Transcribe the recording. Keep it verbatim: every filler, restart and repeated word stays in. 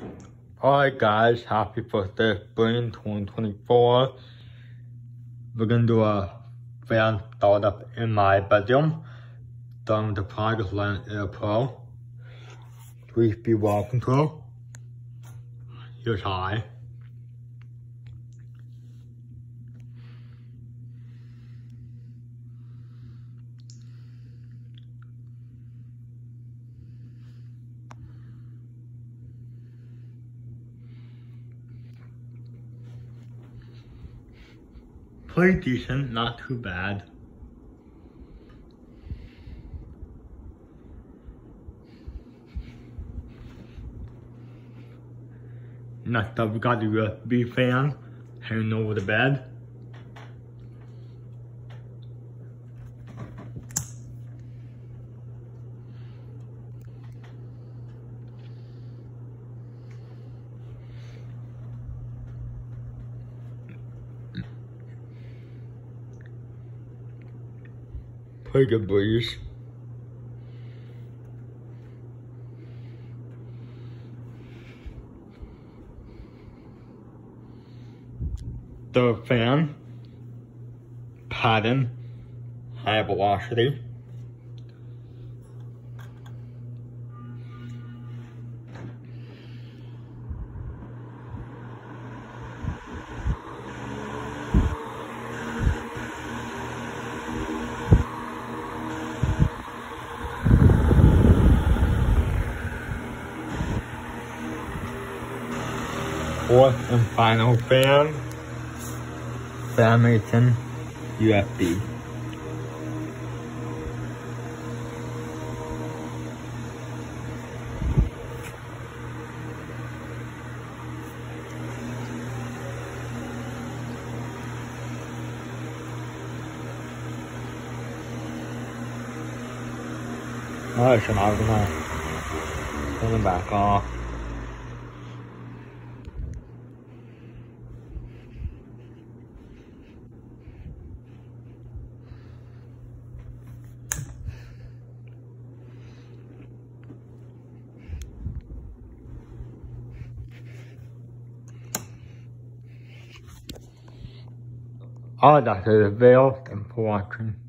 Alright guys, happy birthday, Spring twenty twenty-four. We're gonna do a fan startup in my bedroom. Done with the Project Land Air Pro. three speed wall control. Here's high. Pretty decent, not too bad. Next up, we got the U S B fan hanging over the bed. Pretty good breeze. The fan pattern, high velocity. Fourth and final fan, Famation U S B. Alright, so now we're gonna turn it back off. Alright, that's the video. Thanks for watching.